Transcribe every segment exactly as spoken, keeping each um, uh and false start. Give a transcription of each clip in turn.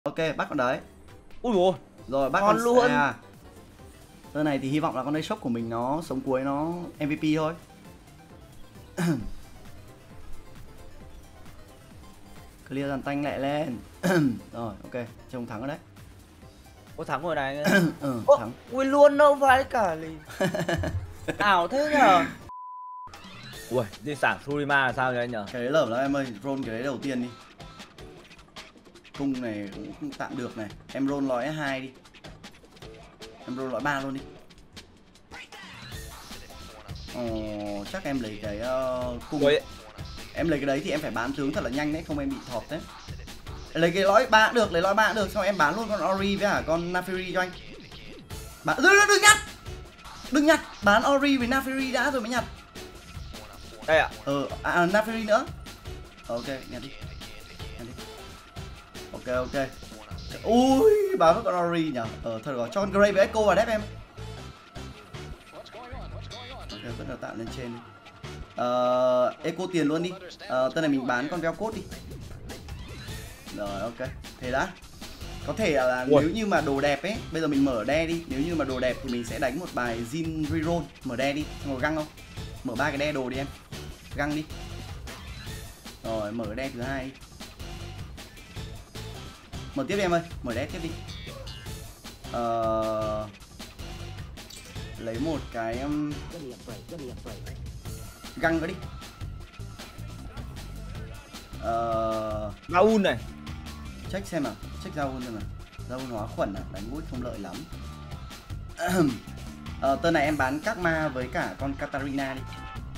Ok, bắt con đấy. Ui dồi, Rồi bắt con con luôn. à. Tên này thì hy vọng là con đây shop của mình nó sống cuối nó em vê pê thôi. Clear dàn tanh lại lên. Rồi, ok, trông thắng ở đấy. Có thắng rồi này. Ừ, Ô, thắng. ui luôn đâu phải cả lì. Ảo thế nhờ. Ui, di sản Surima là sao vậy anh nhờ? Cái đấy lởm lắm em ơi, roll cái đấy đầu tiên đi. Cung này cũng, cũng tạm được này. Em roll lõi hai đi. Em roll lõi ba luôn đi. Ồ, chắc em lấy cái uh, cung. Ui. Em lấy cái đấy thì em phải bán tướng thật là nhanh đấy, không em bị thọt đấy. Lấy cái lõi ba cũng được, lấy lõi ba cũng được, xong em bán luôn con Ori với cả con Naafiri cho anh. Bán đừng, đừng, đừng nhặt. Đừng nhặt, bán Ori với Naafiri đã rồi mới nhặt. Đây ạ. Ờ à, à Naafiri nữa. Ok, nhặt đi. Nhặt đi. Ok ok. Ui, bán với con Ori nhỉ. Ờ thôi rồi, cho con Grey với Echo vào đép em. Ok, vẫn là tạm lên trên đi. Ờ, Echo tiền luôn đi. Ờ, tên này mình bán con Velcot đi. Rồi ok, thế đã. Có thể là Ui. nếu như mà đồ đẹp ấy, bây giờ mình mở đe đi. Nếu như mà đồ đẹp thì mình sẽ đánh một bài Jin reroll. Mở đe đi, xong rồi găng không? Mở ba cái đe đồ đi em. Găng đi. Rồi mở đe thứ hai đi. Mở tiếp đi em ơi, mở đe tiếp đi. Ờ... Lấy một cái um... găng nữa đi. Ờ... Raun này. Check xem nào, check Raun xem nào. Raun hóa khuẩn à, đánh bút không lợi lắm. Ờ, tên này em bán các ma với cả con Katarina đi.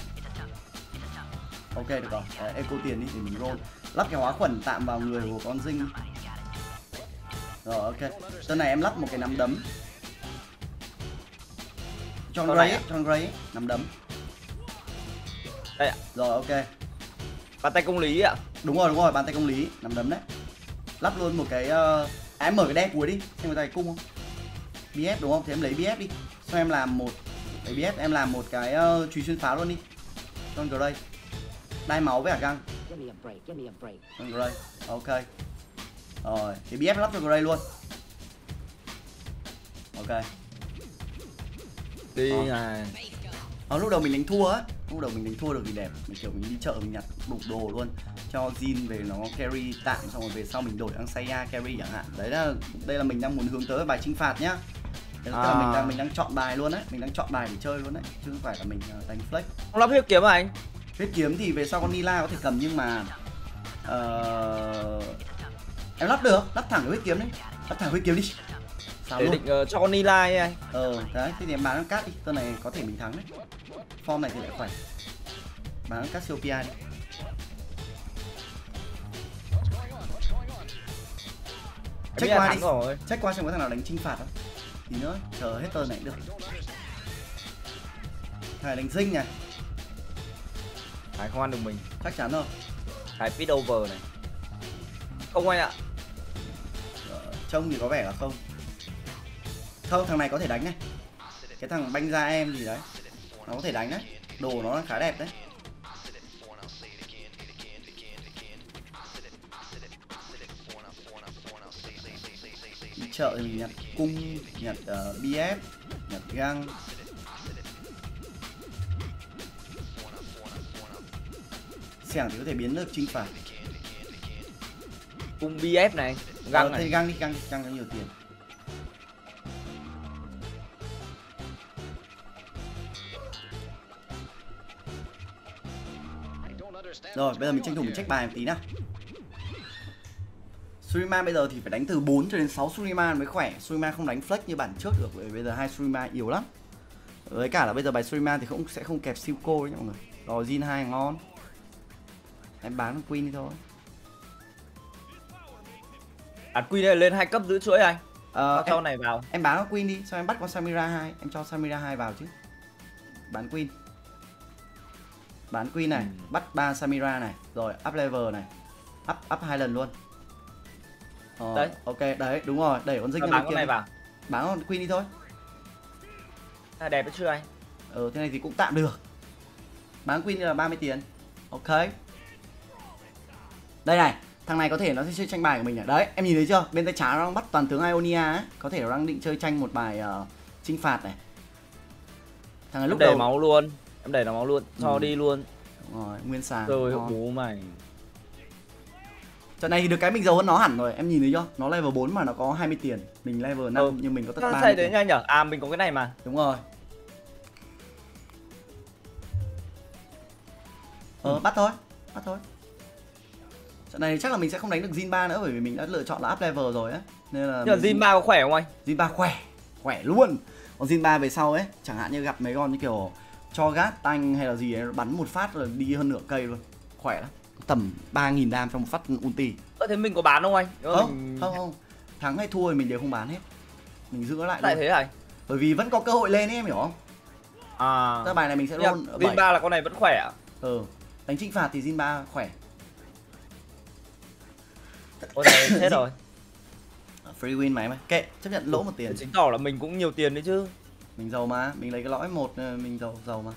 Ok được rồi, đấy, eco tiền đi để mình roll. Lắp cái hóa khuẩn tạm vào người của con Dinh. Rồi ok, tên này em lắp một cái nắm đấm. Cho con Gray ấy, cho con Gray ấy, nắm đấm. Đây ạ. Rồi ok. Bàn tay công lý ạ. Đúng rồi, đúng rồi, bàn tay công lý, nắm đấm đấy. Lắp luôn một cái uh... à, em mở cái đe cuối đi, xem người ta cung không. bê ép đúng không? Thì em lấy bê ép đi. Xong em làm một lấy bê ép em làm một cái uh, chùy xuyên pháo luôn đi. Con Gray. Đai máu với cả găng. Con Gray. Ok. Rồi, thì bê ép lắp cho Gray luôn. Ok. Đi Ờ. này. Ờ, lúc đầu mình đánh thua á, lúc đầu mình đánh thua được thì đẹp, mình kiểu mình đi chợ mình nhặt đủ đồ luôn, cho Jin về nó carry tạm, xong rồi về sau mình đổi sang Saya carry chẳng hạn. Đấy là đây là mình đang muốn hướng tới bài chinh phạt nhá. Đấy là, à. là mình đang mình đang chọn bài luôn đấy, mình đang chọn bài để chơi luôn đấy, chứ không phải là mình đánh flex. Không lắp huyết kiếm à anh? Huyết kiếm thì về sau con Nila có thể cầm, nhưng mà uh... em lắp được, lắp thẳng cái huyết kiếm đấy, lắp thẳng huyết kiếm đi. Sao để luôn? định uh, cho con Nila ấy anh. Ờ đấy, thế thì em bán con cát đi, tên này có thể mình thắng đấy. Form này thì lại khỏe. Bán con Cassiopeia đi. Check qua đi, rồi. check qua xem có thằng nào đánh chinh phạt không. Tí nữa, chờ hết turn này cũng được. Thằng này đánh Dinh này. Phải không ăn được mình. Chắc chắn rồi. Phải pit over này. Không anh ạ. Ờ, trông thì có vẻ là không. Không, thằng này có thể đánh này. Cái thằng banh ra em gì đấy, nó có thể đánh đấy. Đồ nó khá đẹp đấy. Đi chợ thì mình nhặt cung, nhặt uh, bê ép, nhặt găng. Xẻng thì có thể biến được chinh phạt. Cung bê ép này, găng ờ, này. Thì găng đi, găng đi, găng có nhiều tiền. Rồi, bây giờ mình tranh thủ mình check bài một tí nào. Surima bây giờ thì phải đánh từ bốn cho đến sáu Surima mới khỏe. Surima không đánh flex như bản trước được, bởi bây giờ hai Surima yếu lắm. Với cả là bây giờ bài Surima thì cũng sẽ không kẹp Silco đấy mọi người. Rồi Jin hai ngon. Em bán Queen đi thôi. Ăn Queen này lên hai cấp giữ chuỗi anh. Ờ, cho em, này vào. Em bán con Queen đi, xong em bắt con Samira hai, em cho Samira hai vào chứ. Bán Queen. Bán Queen này, ừ. Bắt ba Samira này, rồi up level này. Up up hai lần luôn. Ờ, đấy. Ok, đấy, đúng rồi, đẩy con Dinh ra bán con này vào. Bán con Queen đi thôi. À, đẹp đấy chưa anh? Ờ, thế này thì cũng tạm được. Bán Queen là ba mươi tiền. Ok. Đây này, Thằng này có thể nó sẽ chơi tranh bài của mình à? Đấy, em nhìn thấy chưa? Bên tay trái nó đang bắt toàn tướng Ionia ấy, có thể nó đang định chơi tranh một bài uh, chinh phạt này. Thằng này lúc em đầu đẩy máu luôn, em đẩy nó máu luôn, cho ừ. đi luôn. Đúng rồi, nguyên sàng. Rồi bố mày. Trận này thì được cái mình giàu hơn nó hẳn rồi, em nhìn thấy chưa? Nó level bốn mà nó có hai mươi tiền, mình level năm ừ. nhưng mình có tất ba mươi. Sao đấy nhanh nhở? À mình có cái này mà. Đúng rồi. Ờ ừ. bắt thôi, bắt thôi. Trận này chắc là mình sẽ không đánh được Jin ba nữa bởi vì mình đã lựa chọn là up level rồi á. Nên là nhưng Jin ba có khỏe không anh? Jin ba khỏe, khỏe luôn. Còn Jin ba về sau ấy, chẳng hạn như gặp mấy con như kiểu cho gát tanh hay là gì ấy, bắn một phát là đi hơn nửa cây luôn. Khỏe lắm. Tầm ba nghìn đam trong một phát ulti. Ơ thế mình có bán không anh? Không, mình... không không. Thắng hay thua thì mình đều không bán hết. Mình giữ nó lại tại luôn. Thế này. Bởi vì vẫn có cơ hội lên ấy, em hiểu không? À. Ra bài này mình sẽ roll ở Jin ba là con này vẫn khỏe ạ? Ừ. Đánh chinh phạt thì Jin ba khỏe. Ôi này chết rồi. Free win mày mà. Kệ, chấp nhận lỗ một tiền. Chứng tỏ là mình cũng nhiều tiền đấy chứ. Mình giàu mà, mình lấy cái lõi một mình giàu giàu mà.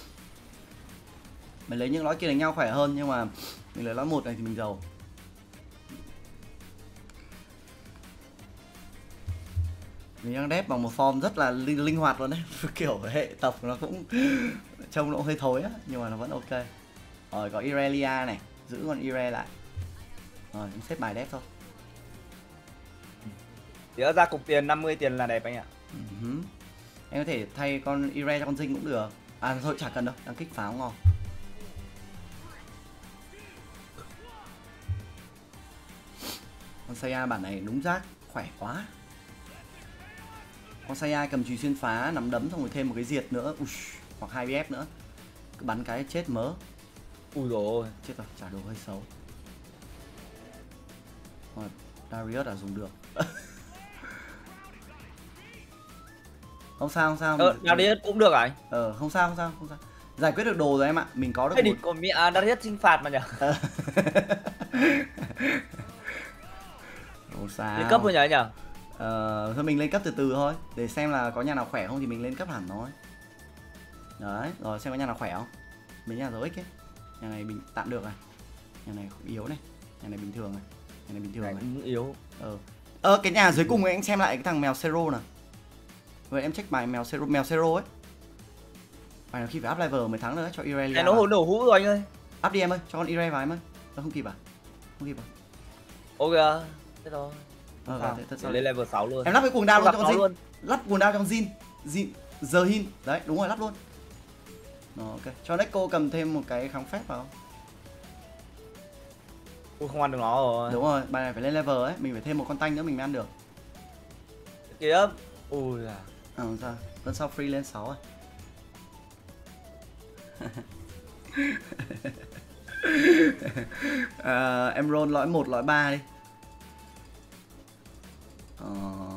Mình lấy những lõi kia đánh nhau khỏe hơn nhưng mà mình lấy lõi một này thì mình giàu. Mình đang đép bằng một form rất là linh, linh hoạt luôn đấy. Kiểu hệ tộc nó cũng trông nó cũng hơi thối á nhưng mà nó vẫn ok. Rồi có Irelia này, giữ con Ire lại. Rồi em xếp bài đép thôi. Thì ra cục tiền năm mươi tiền là đẹp anh ạ. Uh-huh. Em có thể thay con Ire cho con Dinh cũng được. À thôi chả cần đâu, đang kích pháo ngon. Con Saya bản này đúng rác, khỏe quá. Con Saya cầm chùy xuyên phá, nắm đấm xong rồi thêm một cái diệt nữa, Ui, hoặc hai bê ép nữa. Cứ bắn cái chết mớ. Ui rồi chết rồi, trả đồ hơi xấu. Rồi, Darius là dùng được. Không sao, không sao. Ờ, Darius cũng được à? Ờ, không sao, không sao, không sao. Giải quyết được đồ rồi em ạ, mình có được thế một... thì còn mẹ à, Darius chinh phạt mà nhỉ? Không sao. Lên cấp thôi nhỉ nhỉ? Ờ, thôi mình lên cấp từ từ thôi. Để xem là có nhà nào khỏe không thì mình lên cấp hẳn thôi. Đấy, rồi xem có nhà nào khỏe không. Mấy nhà dấu ích ấy. Nhà này bình tạm được này. Nhà này yếu này. Nhà này bình thường này. Nhà này bình thường này. Cũng yếu. Ờ. Ờ, cái nhà dưới cùng ấy, anh xem lại cái thằng mèo Zero nào. Vậy em check bài mèo Zero, mèo Zero ấy. Bài nào khi phải up level mới thắng nữa cho Irelia. Này nó hồn nổ hũ rồi anh ơi. Up đi em ơi, cho con Ire vào em ơi. Nó không kịp à? Không kịp à? Ok, thế thôi. Ờ, vào, thế, thế, lên level sáu luôn. Em lắp cái cuồng đao luôn cho con Jin. Luôn. Lắp cuồng đao trong Jin. Jin, giờ hin. Đấy, đúng rồi, lắp luôn. Rồi, ok. Cho Neko cầm thêm một cái kháng phép vào. Ui, không ăn được nó rồi. Đúng rồi, bài này phải lên level ấy, mình phải thêm một con tanh nữa mình mới ăn được. Kìa. Ui à. À, không sao. Lần sau free lên sáu à. à, em roll lõi một, lõi ba đi. Ờ...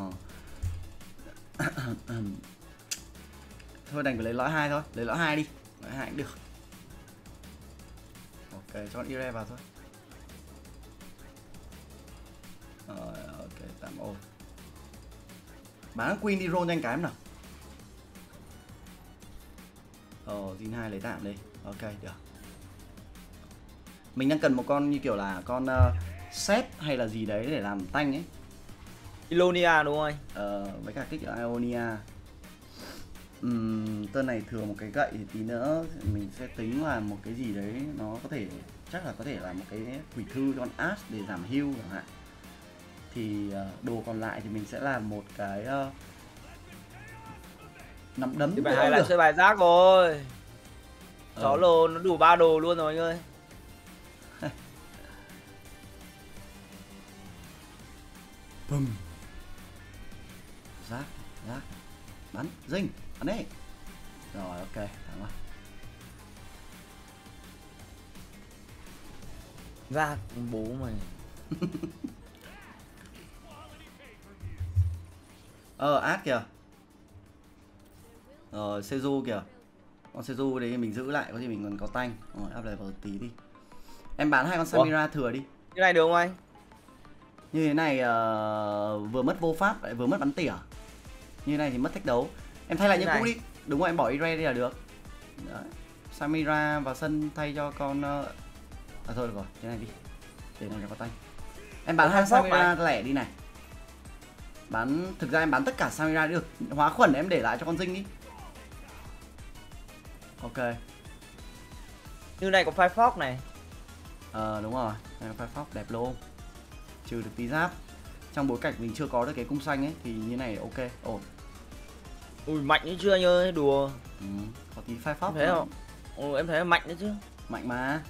thôi đành phải lấy lõi hai thôi, lấy lõi hai đi, lõi hai cũng được. Ok, cho con Ire vào thôi. Rồi, ok, tạm ổn. Bán Queen đi roll nhanh cái em nào. Ồ, Jin hai lấy tạm đi. Ok, được. Mình đang cần một con như kiểu là con uh, set hay là gì đấy để làm tanh ấy. Ilonia đúng không anh? Ờ, với cả kích ở Ionia. Uhm, tên này thừa một cái gậy thì tí nữa mình sẽ tính là một cái gì đấy nó có thể, chắc là có thể là một cái quỷ thư cho con Ash để giảm heal chẳng hạn. Thì uh, đồ còn lại thì mình sẽ làm một cái uh, nắm đấm. Thì bài hai lại chơi bài rác rồi. Chó ờ. lồ nó đủ ba đồ luôn rồi anh ơi. Bùm. Rác, rác. Bắn, Dinh, bắn đi. Rồi ok, thắng rồi. Rác, bố mày. Ờ, át kìa. Rồi, Seju kìa. Con Seju đấy mình giữ lại, có gì mình còn có tanh. Rồi, up level tí đi. Em bán hai con Samira Ủa? thừa đi. Như này được không anh? Như thế này uh, vừa mất vô pháp lại vừa mất bắn tỉa. Như thế này thì mất thách đấu. Em thay lại như cũ đi. Đúng rồi, em bỏ Ire đi là được. Đấy. Samira vào sân thay cho con uh... à thôi được rồi, thế này đi. để này cho có tay. Em bán hai Samira lẻ đi này. Bán thực ra em bán tất cả Samira được. Hóa khuẩn em để lại cho con Dinh đi. Ok. Như này có Firefox này. Ờ đúng rồi, này có Firefox đẹp luôn. Trừ được tí giáp. Trong bối cảnh mình chưa có được cái cung xanh ấy thì như này ok, ổn. Ui mạnh như chưa anh ơi, đùa. Ừ, có tí Firefox thấy không? Ừ, em thấy mạnh đấy chứ. Mạnh mà.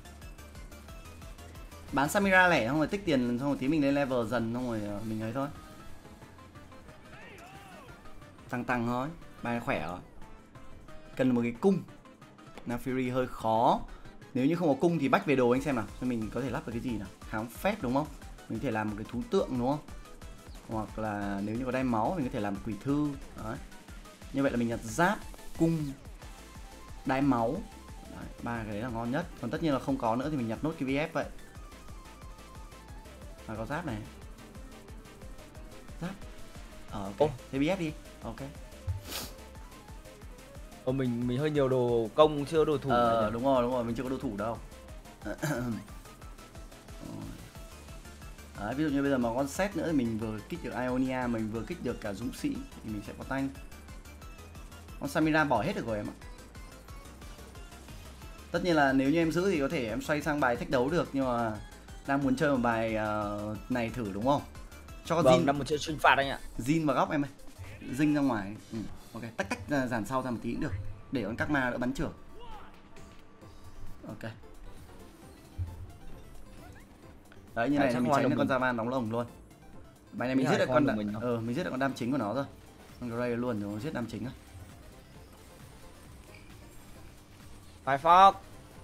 Bán Samira lẻ xong rồi tích tiền xong rồi tí mình lên level dần xong rồi mình ấy thôi. Tăng tăng thôi, bài khỏe rồi. Cần một cái cung. Naafiri hơi khó. Nếu như không có cung thì bách về đồ anh xem nào. Nên mình có thể lắp được cái gì nào? Kháng phép đúng không? Mình có thể làm một cái thú tượng đúng không? Hoặc là nếu như có đai máu mình có thể làm một quỷ thư. Đấy. Như vậy là mình nhặt giáp, cung, đai máu. Đấy, ba cái đấy là ngon nhất. Còn tất nhiên là không có nữa thì mình nhặt nốt cái vê ép vậy. Và có giáp này. Giáp. Ờ ok. Ô. Thế vê ép đi. Ok. Ờ, mình mình hơi nhiều đồ công chưa đồ thủ. Ờ đúng rồi đúng rồi, mình chưa có đồ thủ đâu. Đấy, ví dụ như bây giờ mà con set nữa thì mình vừa kích được Ionia, mình vừa kích được cả dũng sĩ thì mình sẽ có tanh. Con Samira bỏ hết được rồi em ạ. Tất nhiên là nếu như em giữ thì có thể em xoay sang bài thách đấu được, nhưng mà đang muốn chơi một bài uh, này thử đúng không? Cho con vâng, Jin đang muốn chơi sinh phạt anh ạ. Jin vào góc em ơi. Dinh ra ngoài. Ừ. Ok, tách tách ra, dàn sau ra một tí cũng được. Để con các ma đỡ bắn trưởng. Ok. Đấy như này mình tránh được con Zavan đóng lồng luôn. Bài này mình giết được con đam, mình, ờ, mình giết được con đam chính của nó rồi. Con Gray luôn rồi, giết đam chính á. Firefox.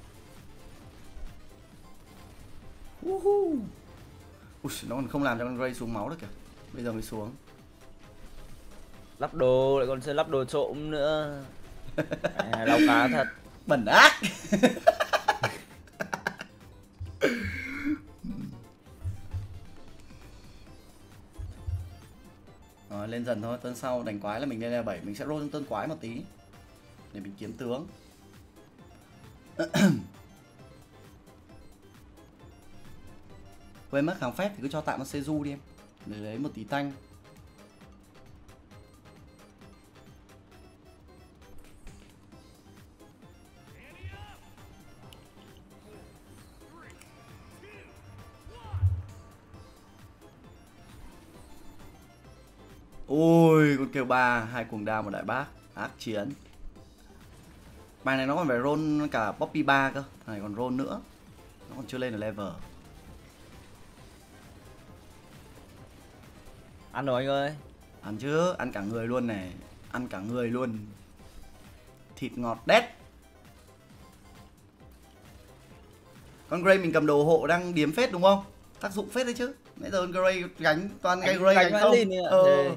Uh-huh. Ui, nó còn không làm cho con Gray xuống máu được kìa. Bây giờ mới xuống. Lắp đồ lại còn chơi lắp đồ trộm nữa. À, lau cá thật. Bẩn ác. Rồi lên dần thôi, tuần sau đánh quái là mình lên level bảy, mình sẽ roll trong tuần quái một tí để mình kiếm tướng. Quên mất kháng phép thì cứ cho tạm con Seju đi em, để lấy một tí tanh. Ôi con kêu ba, hai cuồng đao một đại bác, ác chiến. Bài này nó còn phải roll cả Poppy ba cơ, thằng này còn roll nữa. Nó còn chưa lên được level. Ăn rồi anh ơi. Ăn chứ, ăn cả người luôn này. Ăn cả người luôn. Thịt ngọt đét. Con Gray mình cầm đồ hộ đang điếm phết đúng không? Tác dụng phết đấy chứ. Nãy giờ con Gray gánh toàn gây Gray gánh không. Ờ.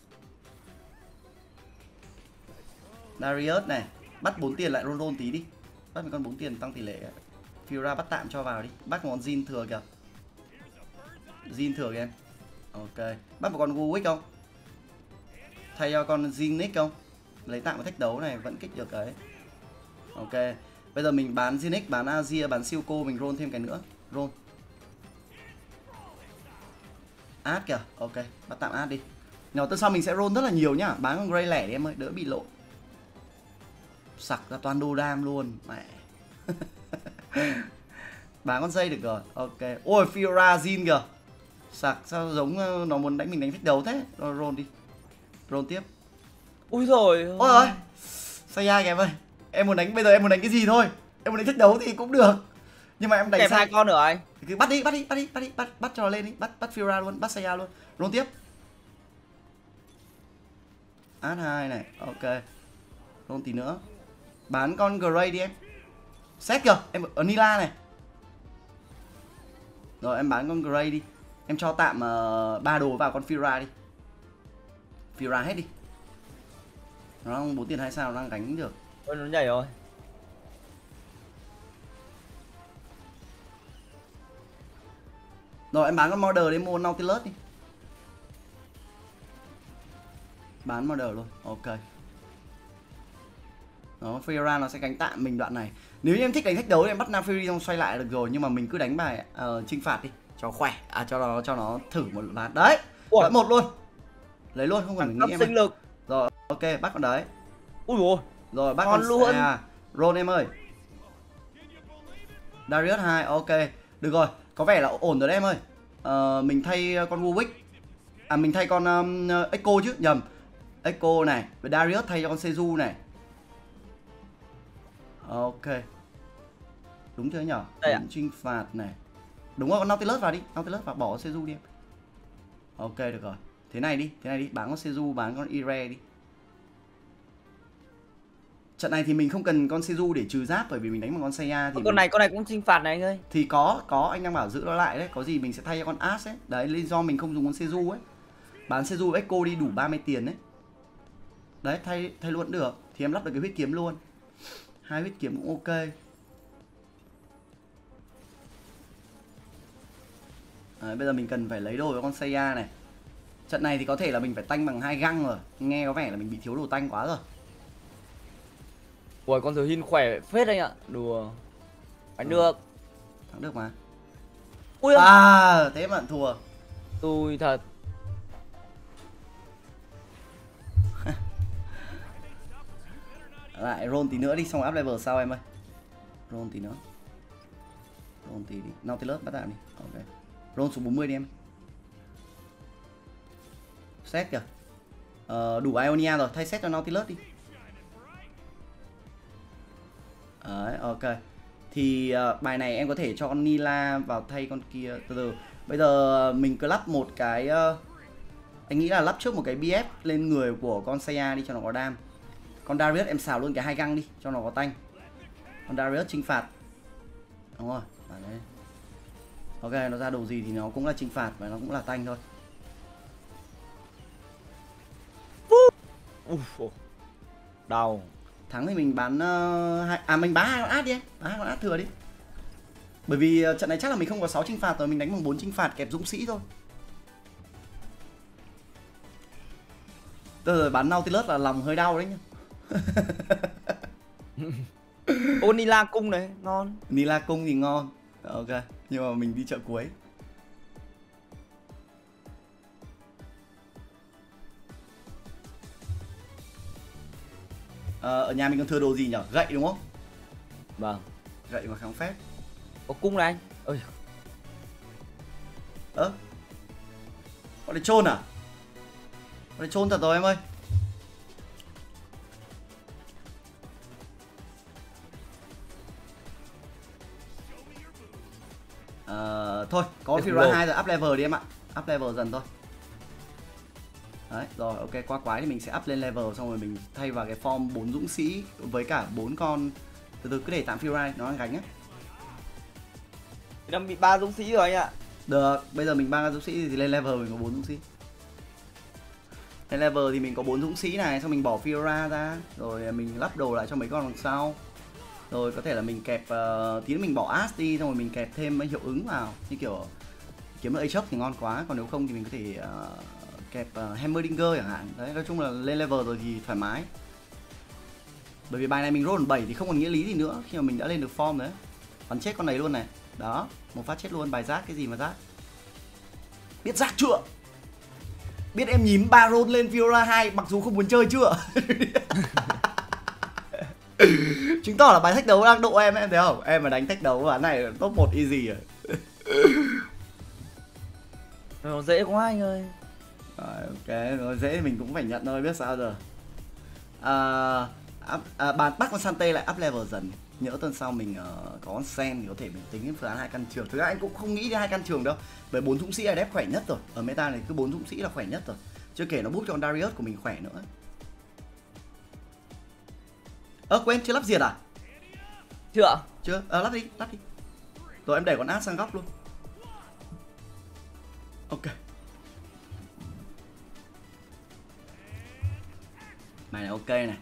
Darius này, bắt bốn tiền lại roll roll tí đi. Bắt một con bốn tiền tăng tỷ lệ. Fiora bắt tạm cho vào đi. Bắt một con Jin thừa kìa. Jin thừa kìa em. Ok. Bắt một con Guwick không? Thay cho con Zinix không? Lấy tạm một thách đấu này vẫn kích được cái. Ok. Bây giờ mình bán Zinix, bán Azir, bán Silco, mình roll thêm cái nữa. Roll. Ad kìa. Ok. Bắt tạm Ad đi. Nhỏ từ sau mình sẽ roll rất là nhiều nhá. Bán con Gray lẻ đi em ơi, đỡ bị lộn. Sặc ra toàn đồ đam luôn. Mẹ. Bán con dây được rồi. Ok. Ôi Fiora Jin kìa. Sặc sao giống nó muốn đánh mình đánh thách đấu thế. Rồi roll đi. Roll tiếp. Ui rồi. Ôi ơi. Saya kìa em ơi. Em muốn đánh bây giờ em muốn đánh cái gì thôi. Em muốn đánh thách đấu thì cũng được. Nhưng mà em đánh sai hai con nữa anh. Cứ bắt đi, bắt đi, bắt đi, bắt đi, bắt bắt cho nó lên đi, bắt bắt Fiora luôn, bắt Saya luôn. Roll tiếp. Ad hai này. Ok. Roll tí nữa. Bán con Gray đi em. Xét kìa, em ở Nila này. Rồi em bán con Gray đi. Em cho tạm ba uh, đồ vào con Fiora đi. Fiora hết đi. Nó đang bốn tiền hai sao, nó đang gánh được. Ôi nó nhảy rồi. Rồi em bán con Modder để mua Nautilus đi. Bán Modder luôn, ok. Đó, Fiora nó sẽ gánh tạm mình đoạn này. Nếu như em thích đánh thách đấu thì em bắt Nam Fury xong xoay lại được rồi, nhưng mà mình cứ đánh bài uh, chinh phạt đi cho khỏe, à cho nó cho nó thử một ván đấy. Gọi một luôn, lấy luôn không cần nghĩ em. Sinh lực. Rồi ok, bắt con đấy. Ui dồi, rồi bắt con, con luôn. À, roll em ơi. Darius hai, ok được rồi, có vẻ là ổn rồi đấy em ơi. Uh, mình thay con Warwick, à mình thay con um, Echo chứ, nhầm. Echo này, với Darius thay cho con Seju này. Ok. Đúng chưa nhở? Đây ạ. Chinh phạt này. Đúng rồi, con Nautilus vào đi, Nautilus vào, bỏ con Seju đi em. Ok được rồi. Thế này đi, thế này đi, bán con Seju, bán con Ire đi. Trận này thì mình không cần con Seju để trừ giáp, bởi vì mình đánh bằng con Seiya thì con mình... này con này cũng chinh phạt này anh ơi. Thì có, có anh đang bảo giữ nó lại đấy, có gì mình sẽ thay cho con Ash ấy. Đấy, lý do mình không dùng con Seju ấy. Bán Seju Echo đi đủ ba mươi tiền đấy. Đấy, thay thay luôn được. Thì em lắp được cái huyết kiếm luôn. Hai huyết kiếm cũng ok. Đấy, bây giờ mình cần phải lấy đồ với con Seiya này. Trận này thì có thể là mình phải tanh bằng hai găng rồi. Nghe có vẻ là mình bị thiếu đồ tanh quá rồi. Ui, con Hin khỏe phết anh ạ. Đùa. Đánh ừ. được. Thắng được mà. Ui à, thế mà thua. Tôi thật. Lại roll tí nữa đi, xong up level sau em ơi. Roll tí nữa. Roll tí đi. Nautilus bắt tạm đi. Ok. Roll xuống bốn mươi đi em. Set kìa. Ờ, đủ Ionia rồi, thay set cho Nautilus đi. Đấy, ok. Thì uh, bài này em có thể cho con Nila vào thay con kia. Từ từ. Bây giờ mình cứ lắp một cái uh, anh nghĩ là lắp trước một cái bê ép lên người của con Seiya đi cho nó có đam. Con Darius em xào luôn cái hai găng đi cho nó có tanh. Con Darius chinh phạt. Đúng rồi, đấy. Ok, nó ra đồ gì thì nó cũng là chinh phạt và nó cũng là tanh thôi. Uf, đau. Thắng thì mình bán uh, hai... à mình bán hai con át đi, bán hai con át thừa đi. Bởi vì uh, trận này chắc là mình không có sáu chinh phạt rồi, mình đánh bằng bốn chinh phạt kẹp dũng sĩ thôi. Từ rồi bán Nautilus là lòng hơi đau đấy nhá. Ô Nila cung này, ngon. Nila cung thì ngon. Ok, nhưng mà mình đi chợ cuối. Ờ, ở nhà mình còn thừa đồ gì nhỉ? Gậy đúng không? Vâng. Gậy và kháng phép. Có cung này anh. Ơi. Ơ. Ờ. Con này chôn à? Con này chôn thật rồi em ơi. Ờ, thôi, có Fiora hai rồi, up level đi em ạ. Up level dần thôi. Đấy, rồi ok, qua quái thì mình sẽ up lên level, xong rồi mình thay vào cái form bốn dũng sĩ với cả bốn con. Từ từ cứ để tạm Fiora, nó đang gánh á. Đang bị ba dũng sĩ rồi anh ạ. Được, bây giờ mình ba dũng sĩ thì lên level mình có bốn dũng sĩ. Lên level thì mình có bốn dũng sĩ này, xong mình bỏ Fiora ra, rồi mình lắp đồ lại cho mấy con đằng sau. Rồi có thể là mình kẹp uh, tí nữa mình bỏ Ash đi, xong rồi mình kẹp thêm mấy hiệu ứng vào, như kiểu kiếm được A-Shock thì ngon quá, còn nếu không thì mình có thể uh, kẹp uh, Hammerdinger chẳng hạn. Đấy, nói chung là lên level rồi thì thoải mái. Bởi vì bài này mình roll bảy thì không còn nghĩa lý gì nữa khi mà mình đã lên được form đấy. Bắn chết con này luôn này. Đó, một phát chết luôn, bài rác cái gì mà rác. Biết rác chưa? Biết em nhím ba roll lên Fiora hai mặc dù không muốn chơi chưa? Chứng tỏ là bài thách đấu đang độ em, em thấy không? Em mà đánh thách đấu ván này top một easy rồi. Nó dễ quá anh ơi. Rồi, ok, nó dễ thì mình cũng phải nhận thôi, biết sao giờ. À, up, à, bạn bắt con Sante lại up level dần. Nhỡ tuần sau mình uh, có con Sen thì có thể mình tính phương án hai căn trường. Thực ra anh cũng không nghĩ đến hai căn trường đâu. Bởi bốn dũng sĩ là đép khỏe nhất rồi. Ở meta này cứ bốn dũng sĩ là khỏe nhất rồi. Chưa kể nó búp cho con Darius của mình khỏe nữa. Ơ à, quên, chưa lắp diệt à? Chưa ạ? Chưa, à, lắp đi, lắp đi. Rồi em để con Ash sang góc luôn. Ok. Mày này ok này.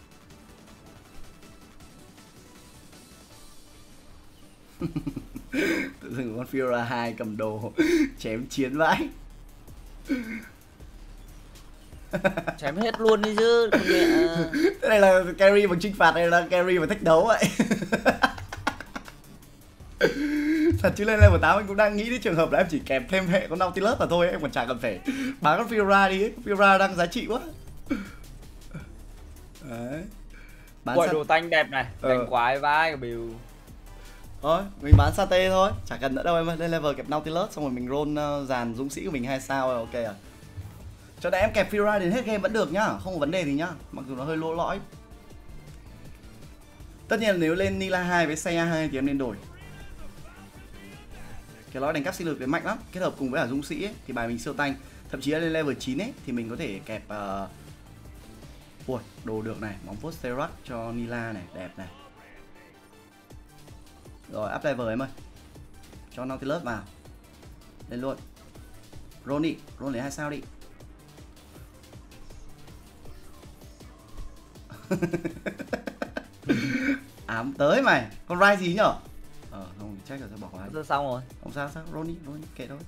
Tự dưng con Fiora hai cầm đồ chém chiến vãi. Chém hết luôn đi chứ. Con mẹ. Thế này là carry bằng chinh phạt hay là carry bằng thách đấu vậy? Thật chứ lên level tám anh cũng đang nghĩ đến trường hợp là em chỉ kèm thêm hệ con Nautilus mà thôi, em còn chả cần phải bán con Fiora đi ấy. Fiora đang giá trị quá. Đấy. Bán Quẩy sa... đồ tanh đẹp này, ờ. đánh quái vai của biểu. Thôi, mình bán Sate thôi, chả cần nữa đâu em ơi. Lên level kẹp Nautilus xong rồi mình roll uh, dàn dũng sĩ của mình hai sao rồi, ok à. Cho nên em kẹp Fiora đến hết game vẫn được nhá, không có vấn đề gì nhá, mặc dù nó hơi lỗ lõi. Tất nhiên là nếu lên Nila hai với Seiya hai thì em nên đổi. Cái lõi đánh cắp sinh lực thì mạnh lắm, kết hợp cùng với cả dũng sĩ ấy, thì bài mình siêu tanh. Thậm chí là lên level chín ấy thì mình có thể kẹp uh... ui, đồ được này, móng vuốt Sterak cho Nila này, đẹp này. Rồi up level em ơi. Cho Nautilus vào. Lên luôn. Roll đi, roll lấy hai sao đi. Ám tới mày. Con Rai gì nhở? Ờ không, check rồi, tôi bỏ qua. Rồi xong rồi. Không sao sao, roll đi, roll đi, kệ thôi.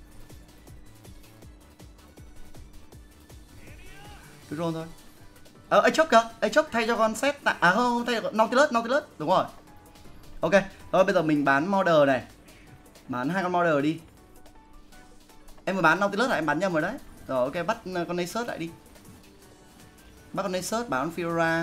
Cứ roll thôi. Ờ, Aatrox kìa, Aatrox thay cho con set tạ... À không, thay cho con Nautilus, Nautilus, đúng rồi. Ok, rồi bây giờ mình bán modder này. Bán hai con modder đi. Em vừa bán Nautilus là em bán nhầm rồi đấy. Rồi ok, bắt con Nasus lại đi. Bắt con Nasus, bán con Fiora.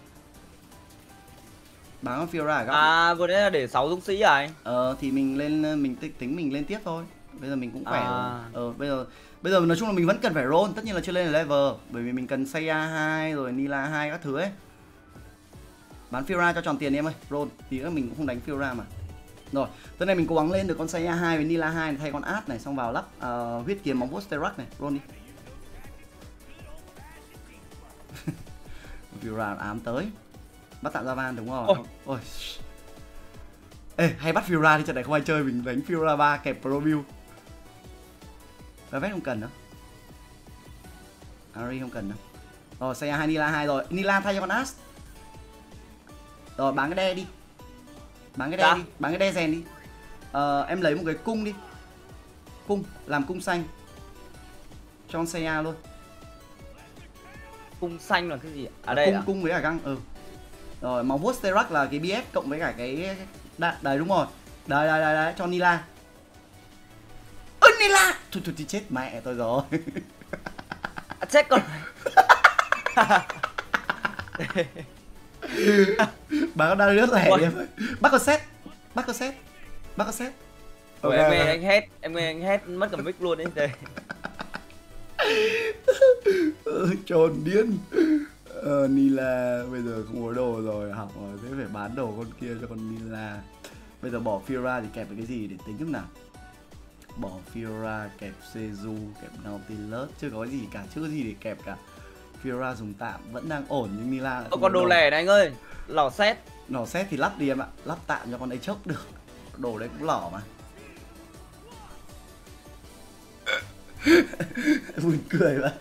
Bán con Fiora ở góc. À, vừa nãy là để sáu dũng sĩ à anh? Ờ, thì mình lên, mình tính mình lên tiếp thôi. Bây giờ mình cũng khỏe à. rồi. Ờ, bây giờ bây giờ nói chung là mình vẫn cần phải roll, tất nhiên là chưa lên level, bởi vì mình cần Seiya hai rồi Nila hai các thứ ấy. Bán Fiora cho tròn tiền đi em ơi, roll, tí nữa mình cũng không đánh Fiora mà. Rồi, tới này mình cố gắng lên được con Seiya hai với Nila hai này, thay con Át này, xong vào lắp uh, huyết kiếm móng vuốt Sterak này, roll đi. Fiora ám tới. Bắt tạm ra van đúng rồi. Ôi. Ôi. Ê, hay bắt Fiora đi, trận này không ai chơi, mình đánh Fiora ba kẹp Pro Build. Vest không cần nữa. Ari không cần nữa. Rồi, Seiya hai Nila hai rồi. Nila thay cho con As. Rồi, bán cái đe đi. Bán cái đe Đã. đi, bán cái đe rèn đi. Ờ, em lấy một cái cung đi. Cung, làm cung xanh. Cho con Seiya luôn. Cung xanh là cái gì? À, À, đây cung, à? cung với cả găng, ừ. Rồi, máu vuốt Sterak là cái bê ép cộng với cả cái đạn, đấy đúng rồi. Đây đây đây đây, cho Nila. Ơ Nila. Thôi thôi thì chết mẹ tôi rồi. À, chết con. Bà có đang rất lẻ đi em ơi. Bắt con set. Bắt con set. Bắt con set. Ủa, em nghe anh hét, em nghe anh hét mất cả mic luôn đấy đây. Trồn điên. Ờ, Nila bây giờ không có đồ rồi, học rồi, thế phải bán đồ con kia cho con Nila. Bây giờ bỏ Fiora thì kẹp với cái gì để tính lúc nào? Bỏ Fiora kẹp Seju, kẹp Nautilus, chưa có gì cả, chưa có gì để kẹp cả. Fiora dùng tạm vẫn đang ổn nhưng Nila Ơ, con đồ lẻ này anh ơi, lò xét. Lò xét thì lắp đi em ạ, lắp tạm cho con Aatrox được. Đồ đấy cũng lỏ mà. Buồn cười vậy.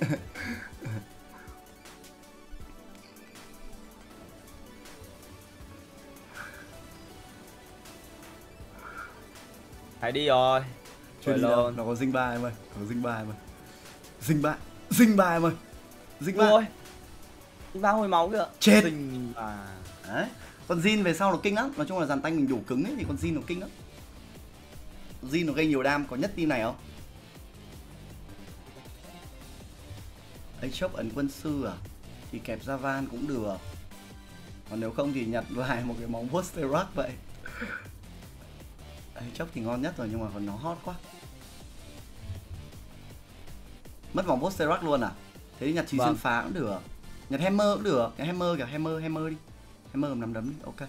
Phải đi rồi. Chưa đi đâu, nó có dinh ba em ơi, có dinh ba em ơi. Dinh ba, dinh ba em ơi. Dinh ba. Ôi. Dinh ba hồi máu kìa. Chết. Dinh ba. Đấy. Con Jin về sau nó kinh lắm, nói chung là dàn tanh mình đủ cứng ấy thì con Jin nó kinh lắm. Jin nó gây nhiều đam, có nhất team này không? Aatrox ấn quân sư à? Thì kẹp Javan cũng được. Còn nếu không thì nhặt lại một cái móng vuốt Sterak vậy. Aatrox thì ngon nhất rồi nhưng mà còn nó hot quá. Mất móng vuốt Sterak luôn à? Thế thì nhặt trí Vâng. xuyên phá cũng được. Nhặt Hammer cũng được, cái Hammer kìa, Hammer, Hammer đi. Hammer cầm nắm đấm đi, ok.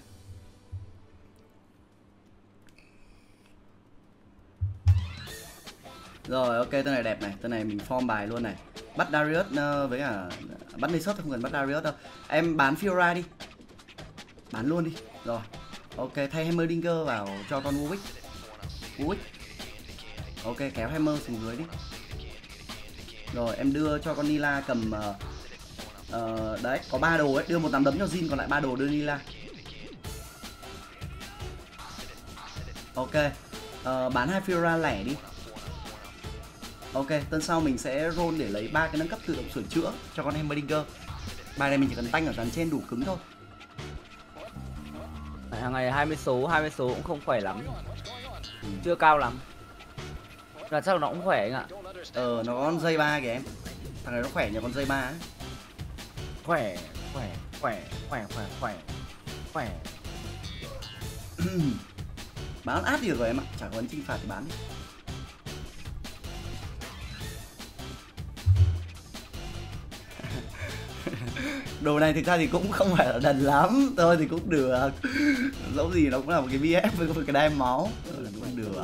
Rồi ok, tên này đẹp này, tên này mình form bài luôn này. Bắt Darius uh, với cả bắt Nasus không cần bắt Darius đâu. Em bán Fiora đi. Bán luôn đi. Rồi. Ok, thay Hammerdinger vào cho con Warwick. Warwick. Ok, kéo Hammer xuống dưới đi. Rồi, em đưa cho con Nila cầm uh, uh, đấy, có ba đồ ấy, đưa một nắm đấm cho Jin, còn lại ba đồ đưa Nila. Ok. Uh, bán hai Fiora lẻ đi. Ok, tuần sau mình sẽ roll để lấy ba cái nâng cấp tự động sửa chữa cho con Hammerdinger. Bài này mình chỉ cần tanh ở dàn trên đủ cứng thôi. Hàng ngày hai mươi số, hai mươi số cũng không khỏe lắm. Ừ. Chưa cao lắm. Là chắc là nó cũng khỏe anh ạ. Ờ, nó có con dây ba kìa em. Thằng này nó khỏe nhờ con dây ba ấy. Khỏe, khỏe, khỏe, khỏe, khỏe, khỏe, khỏe. Bán áp thì được rồi em ạ, chả có ấn chinh phạt thì bán đi. Đồ này thực ra thì cũng không phải là đần lắm, thôi thì cũng được. Dẫu gì nó cũng là một cái bê ép với một cái đai máu, ừ, cũng được.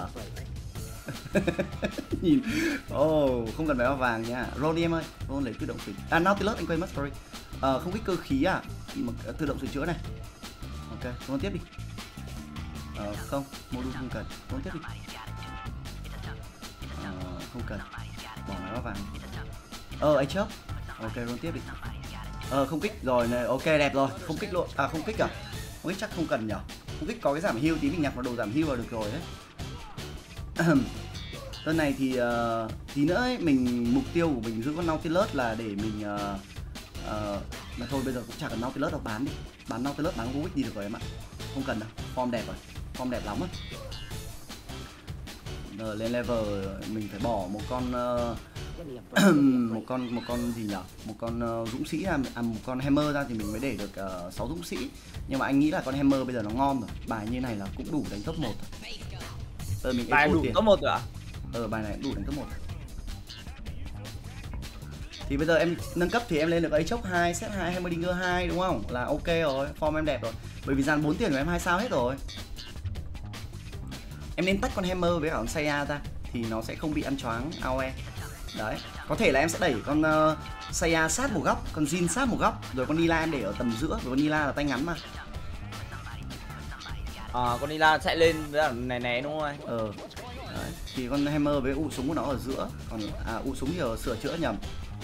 Nhìn, oh, không cần phải bao vàng nha. Roll đi em ơi, roll lấy tự động sửa. À, Nautilus anh quên mất, sorry. Ờ, không biết cơ khí à? Mà tự động sửa chữa này. Ok, roll tiếp đi. Ờ, không, module không cần, roll tiếp đi. Ờ, không cần, bỏ nó vào vàng. Ờ, anh chớp. Ok, roll tiếp đi. Ờ, không kích rồi này, ok đẹp rồi, không kích luôn. À, không kích à? Không kích chắc không cần nhở. Không kích có cái giảm heal tí mình nhặt vào đồ giảm heal là được rồi đấy. Tuần này thì uh, tí nữa ấy, mình mục tiêu của mình giữ con Nautilus là để mình uh, uh, mà thôi bây giờ cũng chả cần Nautilus đâu, bán đi, bán Nautilus bán Warwick đi được rồi em ạ, không cần đâu, form đẹp rồi, form đẹp lắm á. Rồi lên level mình phải bỏ một con uh, một con một con gì nhở, một con uh, dũng sĩ ra, à, một con hammer ra thì mình mới để được uh, sáu dũng sĩ, nhưng mà anh nghĩ là con hammer bây giờ nó ngon rồi, bài như này là cũng đủ đánh top một rồi. Ờ, mình Bài đủ top một rồi ạ? Ờ, bài này cũng đủ đánh top một. Thì bây giờ em nâng cấp thì em lên được Aatrox hai, set hai, Hammerdinger hai đúng không? Là ok rồi, form em đẹp rồi. Bởi vì dàn bốn tiền của em hai sao hết rồi. Em nên tách con Hammer với cả con Saya ra thì nó sẽ không bị ăn choáng a o e. Đấy, có thể là em sẽ đẩy con uh, Saya sát một góc, con Jin sát một góc, rồi con Nila em để ở tầm giữa, rồi con Nila là tay ngắn mà. À, con Nila chạy lên với né né đúng không anh? Ờ. Đấy, thì con Hammer với ụ súng của nó ở giữa, còn à ụ súng thì ở sửa chữa nhầm.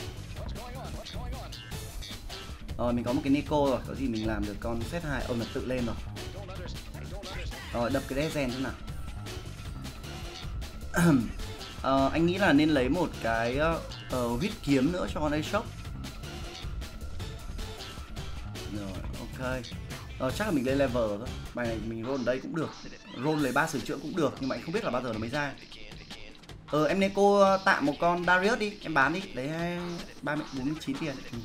Rồi mình có một cái Neko rồi, có gì mình làm được con set hai, ôm là tự lên rồi. Rồi đập cái Dezen thế nào. ờ, anh nghĩ là nên lấy một cái uh, huyết kiếm nữa cho con Aatrox. Rồi ok. Ờ, chắc là mình lên level rồi. Bài này mình roll đây cũng được, roll lấy ba sửa chữa cũng được, nhưng mà anh không biết là bao giờ nó mới ra. Ờ, em Neko tạm một con Darius đi, em bán đi, lấy ba mươi bốn mươi chín tiền. Ừ.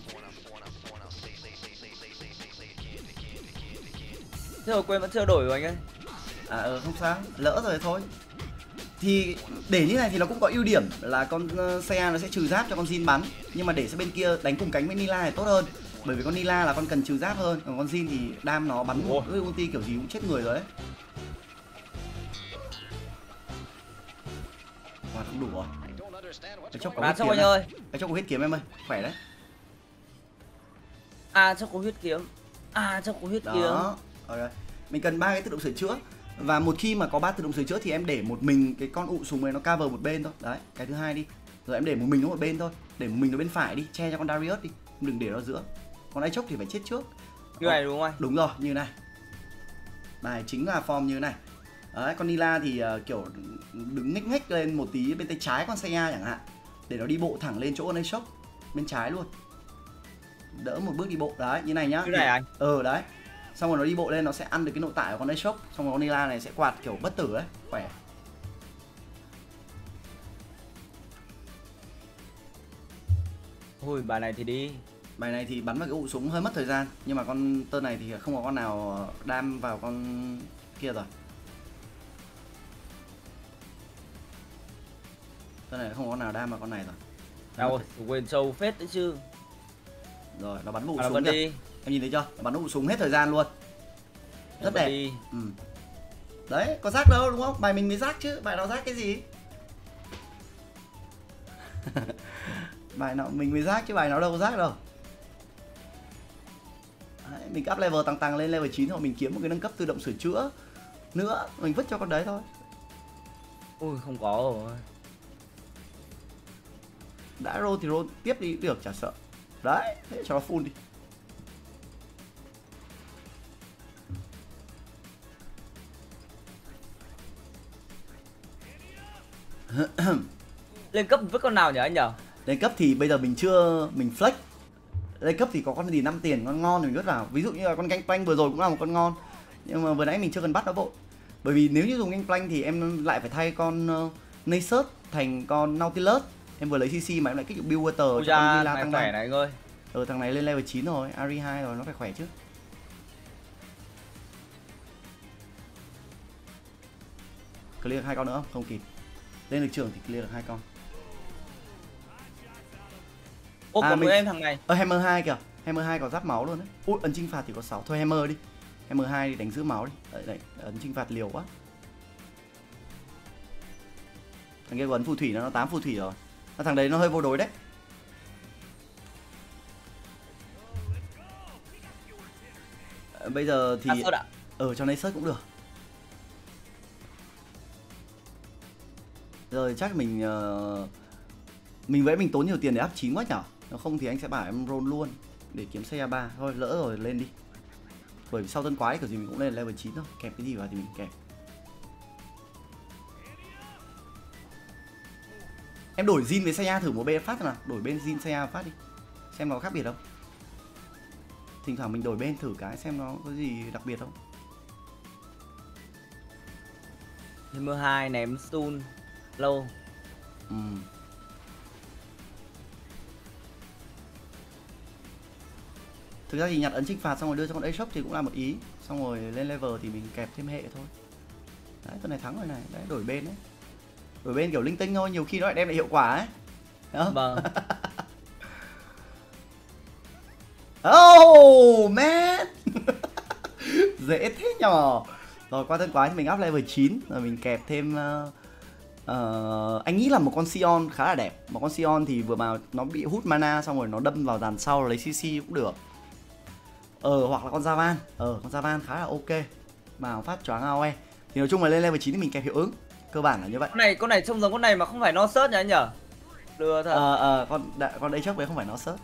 Thế rồi quên vẫn chưa đổi rồi anh ơi. À ờ, không sao, lỡ rồi thôi. Thì để như này thì nó cũng có ưu điểm là con uh, Saya nó sẽ trừ giáp cho con Jin bắn, nhưng mà để sang bên kia đánh cùng cánh với Nila thì tốt hơn. Bởi vì con Nila là con cần trừ giáp hơn, còn con Jin thì đam nó bắn với ulti kiểu gì cũng chết người rồi đấy. Wow, cũng đủ rồi. Aatrox có huyết kiếm anh ơi. Aatrox có huyết kiếm em ơi, khỏe đấy. À, cho có huyết kiếm. À, cho có huyết kiếm. Đó. Okay. Mình cần ba cái tự động sửa chữa. Và một khi mà có ba tự động sửa chữa thì em để một mình cái con ụ súng này nó cover một bên thôi. Đấy, cái thứ hai đi. Rồi em để một mình nó một bên thôi. Để một mình nó bên phải đi, che cho con Darius đi. Đừng để nó giữa. Còn Aatrox thì phải chết trước. Như này đúng không anh? Đúng rồi, như này. Bài chính là form như này. Đấy, con Nila thì uh, kiểu đứng nhích nhích lên một tí bên tay trái con Saya chẳng hạn, để nó đi bộ thẳng lên chỗ con Aatrox bên trái luôn. Đỡ một bước đi bộ, đấy, như này nhá. Như này anh? Ờ, đấy. Xong rồi nó đi bộ lên nó sẽ ăn được cái nội tại của con Aatrox, xong rồi con Nila này sẽ quạt kiểu bất tử ấy, khỏe. Ui, bài này thì đi. Bài này thì bắn vào cái ụ súng hơi mất thời gian, nhưng mà con tơ này thì không có con nào đam vào con kia rồi. Tơ này không có con nào đam vào con này rồi. Đâu rồi, quên trâu phết đấy chứ. Rồi, nó bắn vụ à, súng kìa. đi. Em nhìn thấy chưa? Nó bắn vụ súng hết thời gian luôn. Rất đẹp. Đi. Ừ. Đấy, có rác đâu đúng không? Bài mình mới rác chứ, bài nào rác cái gì? Bài nào mình mới rác chứ bài nào đâu có rác đâu. Đấy, mình up level tăng tăng lên level chín rồi mình kiếm một cái nâng cấp tự động sửa chữa nữa, mình vứt cho con đấy thôi. Ui, không có rồi. Đã roll thì roll tiếp đi được, chả sợ. Đấy, thế cho nó full đi. Lên cấp với con nào nhỉ anh nhở? Lên cấp thì bây giờ mình chưa mình flex. Lên cấp thì có con gì năm tiền con ngon thì mình vứt vào. Ví dụ như là con Gangplank vừa rồi cũng là một con ngon. Nhưng mà vừa nãy mình chưa cần bắt nó vội. Bởi vì nếu như dùng Gangplank thì em lại phải thay con uh, Nasus thành con Nautilus. Em vừa lấy xê xê mà em lại kích được Buildwater Ui cho con da, Villa này tăng khỏe năm. này anh ơi. Ừ, thằng này lên level chín rồi, Ari hai rồi, nó phải khỏe chứ. Clear được hai con nữa không? Không kịp. Lên được trường thì clear được hai con. Ô, À, còn mình- mỗi em thằng này. Ơ Hammer hai kìa, Hammer hai có giáp máu luôn đấy. Ui, ấn chinh phạt thì có sáu, thôi Hammer đi. Hammer hai đi đánh giữ máu đi. Đấy, đấy, ấn chinh phạt liều quá. Thằng kia có ấn phù thủy nó tám phù thủy rồi. À, thằng đấy nó hơi vô đối đấy. À, bây giờ thì À, sao đã? ở trong đây search cũng được. Rồi chắc mình uh, mình vẽ mình tốn nhiều tiền để up chín quá nhở. Nếu không thì anh sẽ bảo em roll luôn để kiếm xe ba. Thôi lỡ rồi lên đi. Bởi vì sau tân quái kiểu gì mình cũng lên level chín thôi. Kẹp cái gì vào thì mình kẹp. Em đổi Jin với Seiya thử một bên phát nào. Đổi bên Jin Seiya phát đi. Xem nó có khác biệt không. Thỉnh thoảng mình đổi bên thử cái xem nó có gì đặc biệt không. Hammer hai ném stun lâu. Ừ. Thực ra thì nhặt ấn trinh phạt xong rồi đưa cho con A-Shock thì cũng là một ý. Xong rồi lên level thì mình kẹp thêm hệ thôi. Đấy, tuần này thắng rồi này. Đấy, đổi bên đấy. Đổi bên kiểu linh tinh thôi, nhiều khi nó lại đem lại hiệu quả ấy. Đó. Vâng. Oh man. Dễ thế nhờ. Rồi qua tân quái thì mình up level chín. Rồi mình kẹp thêm uh, uh, anh nghĩ là một con Sion khá là đẹp. Một con Sion thì vừa vào nó bị hút mana xong rồi nó đâm vào dàn sau lấy xê xê cũng được. Ờ hoặc là con Javan. Ờ con Javan khá là ok. Vào phát choáng a o e. Thì nói chung là lên level chín thì mình kẹp hiệu ứng. Cơ bản là như vậy. Con này con này trông giống con này mà không phải nó search nhỉ anh nhở? Đưa thật. Ờ ờ con đã, con đấy trước đấy không phải nó sớt.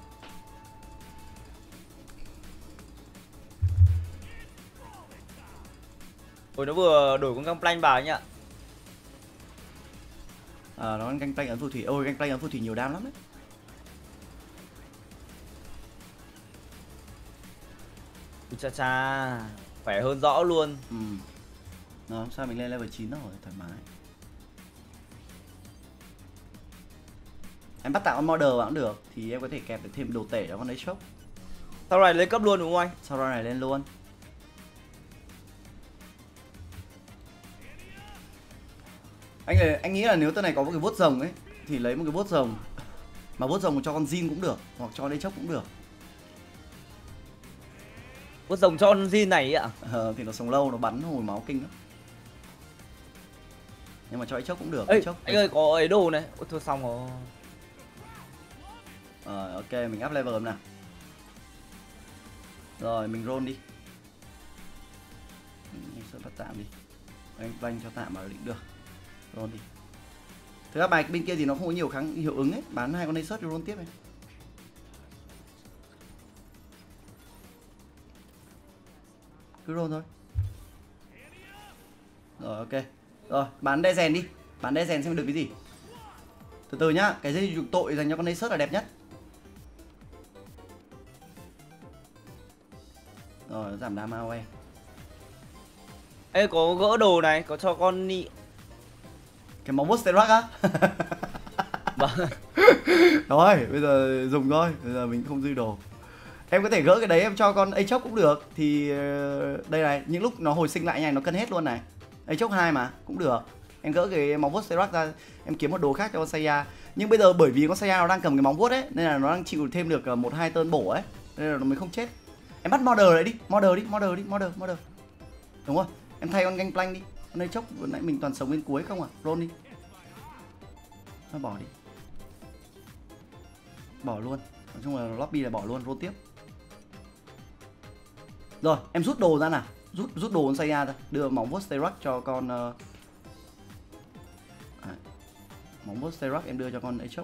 Ôi nó vừa đổi con Gangplank vào anh ạ. Ờ nó Gangplank ấn phù thủy. Ôi Gangplank ấn phù thủy nhiều đam lắm đấy. Ui cha cha, khỏe hơn rõ luôn. Ừ. Nó sao mình lên level chín rồi, thoải mái. Em bắt tạo con model vào cũng được thì em có thể kẹp được thêm đồ tể cho con ấy Shock. Sau này lên cấp luôn đúng không anh? Sau đó này lên luôn. Anh anh nghĩ là nếu tên này có một cái vuốt rồng ấy thì lấy một cái vuốt rồng. Mà vuốt rồng cho con Jin cũng được, hoặc cho con ấy Shock cũng được. Có rồng cho con Jin này ạ. Ờ, thì nó sống lâu, nó bắn hồi máu kinh lắm. Nhưng mà cho ấy Shock cũng được. Ê, Shock anh ơi có ấy đồ này. Ôi thôi xong rồi. Ờ, ok mình up level nào. Rồi mình roll đi. Mình sẽ bắt tạm đi. Anh banh cho tạm vào định được. Roll đi. Thực ra bài bên kia thì nó không có nhiều kháng hiệu ứng ấy, bán hai con này sớt roll tiếp này. Cứ roll thôi. Rồi ok. Rồi, bán đe rèn đi. Bán đe rèn xem được cái gì. Từ từ nhá, cái dây trục tội dành cho con này sớt là đẹp nhất. Rồi, giảm đam a o e. Ê có gỡ đồ này, có cho con Ni. Cái máu boost rock á. Vâng. Rồi, bây giờ dùng thôi, bây giờ mình không dư đồ. Em có thể gỡ cái đấy em cho con A-Shock cũng được. Thì đây này, những lúc nó hồi sinh lại nhanh nó cân hết luôn này. A-Shock hai mà, cũng được. Em gỡ cái máu vuốt Sterak ra, em kiếm một đồ khác cho con Seiya. Nhưng bây giờ bởi vì con Seiya nó đang cầm cái máu vuốt ấy, nên là nó đang chịu thêm được một hai turn bổ ấy, nên là nó mới không chết. Em bắt model lại đi, model đi, model đi, model, model. Đúng rồi, em thay con Gangplank đi. Con A-Shock vừa nãy mình toàn sống bên cuối không à, roll đi. Nó bỏ đi. Bỏ luôn. Nói chung là lobby là bỏ luôn, roll tiếp. Rồi, em rút đồ ra nào. Rút rút đồ con Seiya ra, đưa móng vuốt Sterak cho con uh... à, móng vuốt Sterak em đưa cho con A-Shock.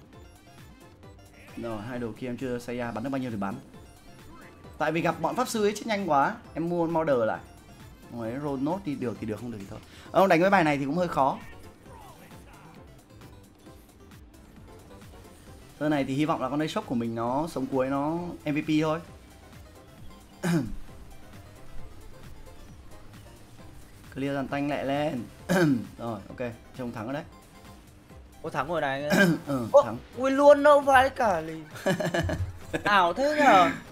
Rồi, hai đồ kia em chưa Seiya, bắn được bao nhiêu thì bắn. Tại vì gặp bọn pháp sư ấy chết nhanh quá, em mua model lại. Rồi roll nốt đi, được thì được, không được thì thôi. Ông đánh với bài này thì cũng hơi khó. Tơ này thì hy vọng là con đây shop của mình nó sống cuối nó em vê pê thôi. Clear dàn tanh lại lên. Rồi ok, trông thắng rồi đấy. Ô thắng rồi này. Ừ, Ô, thắng. ui luôn đâu phải cả lì. Ảo thế nhở.